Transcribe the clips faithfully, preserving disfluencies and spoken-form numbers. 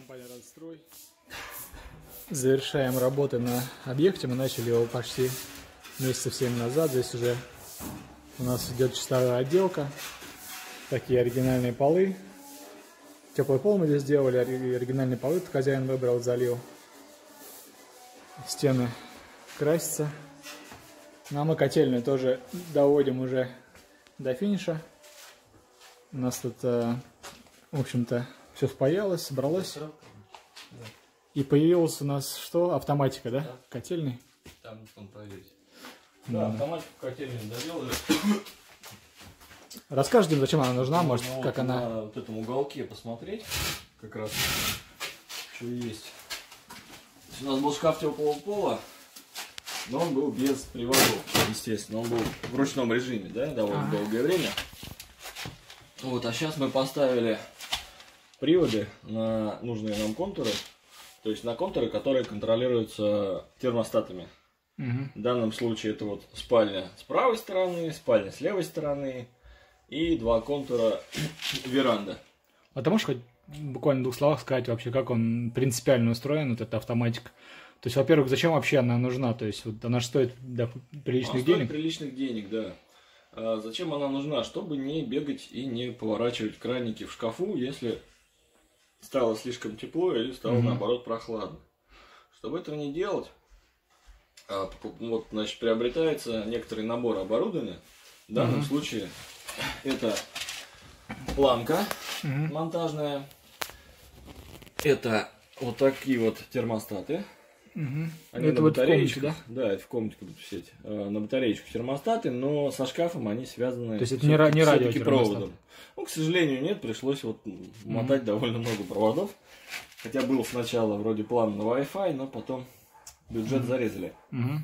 Компания «Радстрой». Завершаем работы на объекте. Мы начали его почти месяцев семь назад. Здесь уже у нас идет чистовая отделка. Такие оригинальные полы. Теплый пол мы здесь сделали. Оригинальные полы хозяин выбрал, залил. Стены красятся. Ну а мы котельную тоже доводим уже до финиша. У нас тут, в общем-то, все спаялось, собралось. И появилась у нас что? Автоматика, да? Да. Котельный. Там он проверить. Да, автоматику котельную доделали. Расскажите, зачем она нужна, ну, может, ну, как вот она... На вот этом уголке посмотреть, как раз, что есть. У нас был шкаф теплого пола, но он был без приводов, естественно. Он был в ручном режиме, да, довольно ага. долгое время. Вот, а сейчас мы поставили приводы на нужные нам контуры. То есть на контуры, которые контролируются термостатами. Угу. В данном случае это вот спальня с правой стороны, спальня с левой стороны и два контура веранда. А ты можешь хоть буквально в двух словах сказать вообще, как он принципиально устроен, вот эта автоматика? То есть, во-первых, зачем вообще она нужна? То есть, вот она стоит да, приличных она денег? Стоит приличных денег, да. А зачем она нужна? Чтобы не бегать и не поворачивать краники в шкафу, если стало слишком тепло или стало, угу. наоборот, прохладно. Чтобы этого не делать, вот, значит, приобретается некоторый набор оборудования. В данном угу. случае это планка угу. монтажная. Это вот такие вот термостаты. Угу. Они это на вот батареечках, в комнате, да? Да, это в комнате будут висеть. На батареечках термостаты, но со шкафом они связаны. То есть это не, не радиотермостат? Ну, к сожалению, нет, пришлось вот мотать угу. довольно много проводов. Хотя был сначала вроде план на Wi-Fi, но потом бюджет угу. зарезали. Угу.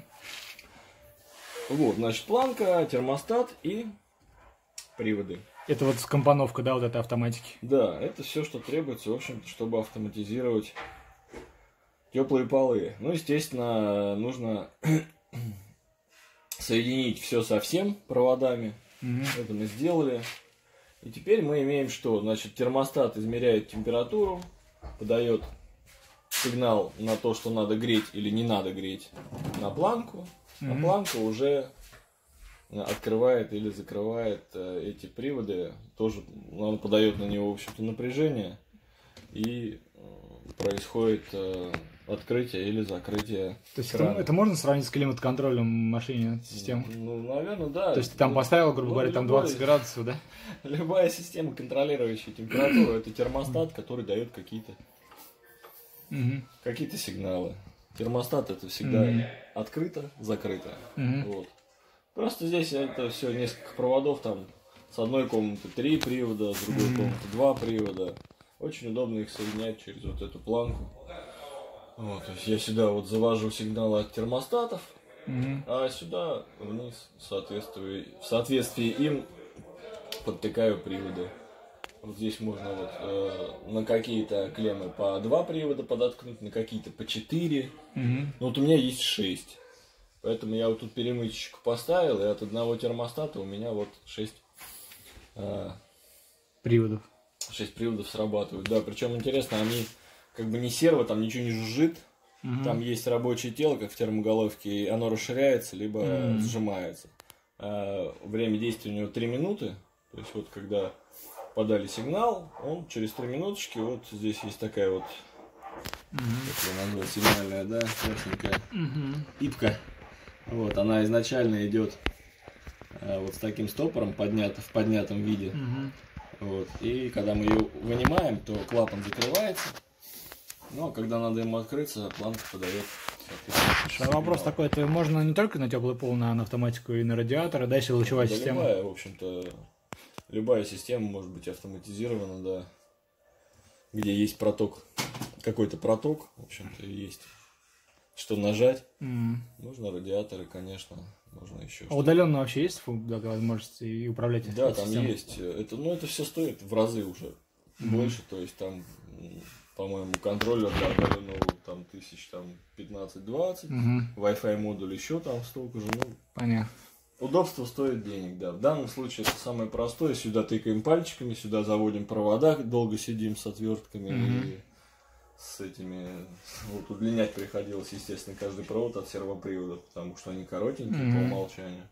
Вот, значит, планка, термостат и приводы. Это вот компоновка, да, вот этой автоматики? Да, это все, что требуется, в общем-то, чтобы автоматизировать теплые полы. Ну, естественно, нужно соединить все со всем проводами. Угу. Это мы сделали. И теперь мы имеем что? Значит, термостат измеряет температуру, подает сигнал на то, что надо греть или не надо греть на планку. Mm-hmm. А планка уже открывает или закрывает э, эти приводы. Тоже он подает на него, в общем-то, напряжение. И э, происходит э, открытие или закрытие. То есть это, это можно сравнить с климат-контролем машины системы? Ну, наверное, да. То есть ты там поставил, грубо ну, говоря, там двадцать градусов, да? Любая система, контролирующая температуру, это термостат, который дает какие-то угу. какие-то сигналы. Термостат это всегда угу. открыто, закрыто. Угу. Вот. Просто здесь это все несколько проводов, там с одной комнаты три привода, с другой угу. комнаты два привода. Очень удобно их соединять через вот эту планку. Вот, то есть я сюда вот завожу сигналы от термостатов, угу. а сюда вниз в соответствии, в соответствии им подтыкаю приводы. Вот здесь можно вот э, на какие-то клеммы по два привода подоткнуть, на какие-то по четыре. Угу. Но вот у меня есть шесть. Поэтому я вот тут перемычечку поставил, и от одного термостата у меня вот шесть э, приводов. шесть приводов срабатывают. Да, причем интересно, они как бы не серво, там ничего не жужжит. Угу. Там есть рабочее тело, как в термоголовке, и оно расширяется, либо угу. сжимается. А время действия у него три минуты. То есть вот когда подали сигнал, он через три минуточки, вот здесь есть такая вот, угу. как ее назвать, сигнальная, да, красненькая угу. пипка. Вот, она изначально идет а, вот с таким стопором поднято, в поднятом виде. Угу. Вот, и когда мы ее вынимаем, то клапан закрывается. Ну, а когда надо ему открыться, планка подает. А вопрос такой, это можно не только на теплый пол, на автоматику и на радиатор, а дальше лучевая да, система? Любая, в общем-то, любая система может быть автоматизирована, да, где есть проток, какой-то проток, в общем-то, есть что нажать. Mm. Можно радиаторы, конечно, можно еще. А удаленно вообще есть возможность и управлять? Да, там системой? Есть. Это, ну, это все стоит в разы уже mm. больше, то есть там, по-моему, контроллер для удаленного там тысяч там пятнадцать-двадцать, mm-hmm. Wi-Fi модуль еще там столько же, ну. Понятно. Удобство стоит денег, да. В данном случае это самое простое. Сюда тыкаем пальчиками, сюда заводим провода, долго сидим с отвертками mm-hmm. и с этими, вот удлинять приходилось, естественно, каждый провод от сервопривода, потому что они коротенькие mm-hmm. по умолчанию.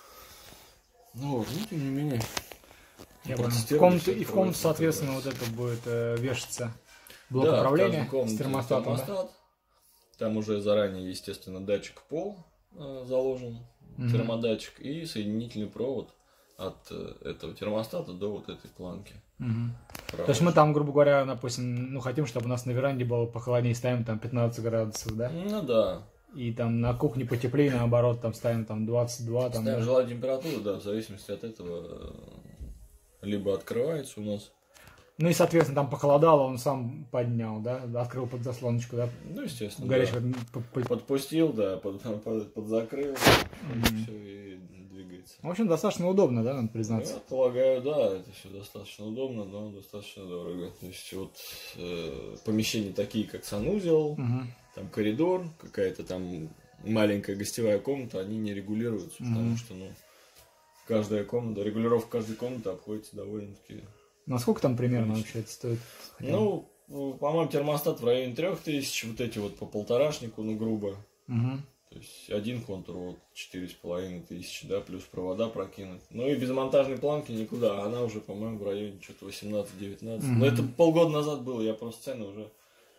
Ну вот, ну, тем не менее. Я понял. В комнату, и в комнату, соответственно, вот это будет э, вешаться блок да, управления с термостатом. термостат. Да? Там уже заранее, естественно, датчик пол э, заложен, mm-hmm. термодатчик и соединительный провод от э, этого термостата до вот этой планки. Mm-hmm. То есть мы там, грубо говоря, допустим, ну хотим, чтобы у нас на веранде было похолоднее, ставим там пятнадцать градусов, да? Ну да. И там на кухне потеплее, наоборот, там ставим там двадцать два. Там, ставим да? желательно температуру, да, в зависимости от этого либо открывается у нас. Ну и, соответственно, там похолодало, он сам поднял, да, открыл под заслоночку, да? Ну, естественно, горячего... да. Подпустил, да, под, под, подзакрыл, mm-hmm. все, и двигается. В общем, достаточно удобно, да, надо признаться? Я полагаю, да, это все достаточно удобно, но достаточно дорого. То есть, вот э, помещения такие, как санузел, mm-hmm. там коридор, какая-то там маленькая гостевая комната, они не регулируются, mm-hmm. потому что, ну, каждая комната, регулировка каждой комнаты обходится довольно-таки... Насколько там примерно вообще это стоит? Ну, по-моему, термостат в районе трех тысяч, вот эти вот по полторашнику, ну, грубо. Угу. То есть, один контур, вот, четыре с половиной тысячи, да, плюс провода прокинуть. Ну, и без монтажной планки никуда, она уже, по-моему, в районе что-то восемнадцать-девятнадцать. Угу. Но это полгода назад было, я просто цены уже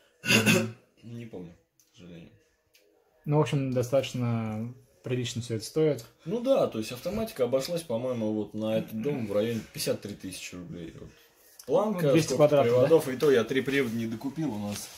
не помню, к сожалению. Ну, в общем, достаточно... прилично все это стоит. Ну да, то есть автоматика обошлась, по-моему, вот на этот дом в районе пятьдесят три тысячи рублей. Вот. Планка, двести квадратов, приводов, да? И то я три привода не докупил, у нас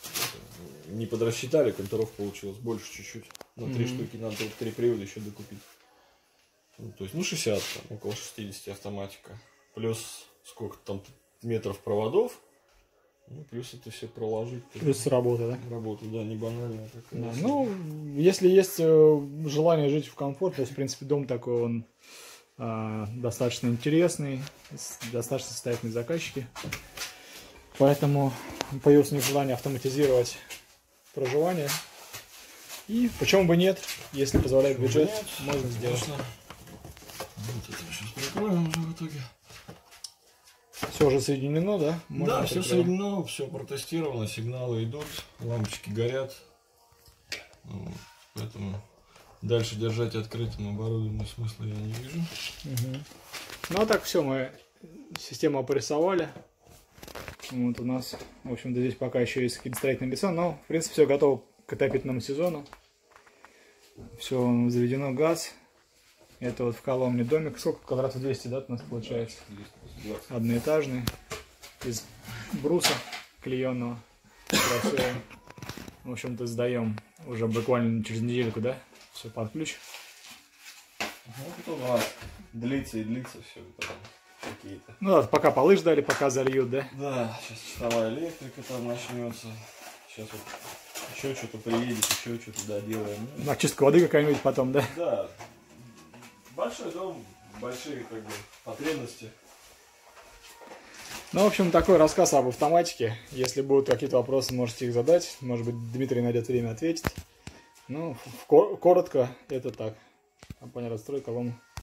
не подрасчитали, контуров получилось больше чуть-чуть. На три mm-hmm. штуки надо три привода еще докупить. Ну, то есть, ну шестьдесят, там, около шестьдесят автоматика. Плюс сколько там метров проводов. Ну, плюс это все проложить. Плюс работа, да? Работа, да, не банальная такая. Да, ну, если есть желание жить в комфорт, то есть, в принципе, дом такой, он э, достаточно интересный, достаточно состоятельные заказчики. Поэтому появилось у них желание автоматизировать проживание. И почему бы нет, если позволяет бюджет, нет, можно сделать. Конечно. Вот это сейчас прикроем уже в итоге. Все уже соединено, да? Можно да, все соединено, все протестировано, сигналы идут, лампочки горят. Вот, поэтому дальше держать открытым оборудованием смысла я не вижу. Угу. Ну а так все, мы систему порисовали. Вот у нас, в общем-то, здесь пока еще есть какие-то строительные леса, но в принципе все готово к отопительному сезону. Все заведено, газ. Это вот в Коломне домик. Сколько квадратов? двести, да, у нас получается? Одноэтажный. Из бруса клееного. Красиво. В общем-то, сдаем уже буквально через недельку, да? Все под ключ. Вот у нас длится и длится все это какие-то. Ну да, пока полы ждали, пока зальют, да? Да, сейчас чистовая электрика там начнется. Сейчас вот еще что-то приедет, еще что-то доделаем. Ну, очистка воды какая-нибудь потом, да? Да. Большой дом, большие как бы потребности. Ну, в общем, такой рассказ об автоматике. Если будут какие-то вопросы, можете их задать. Может быть, Дмитрий найдет время ответить. Ну, коротко, это так. Компания «Расстрой», Коломна.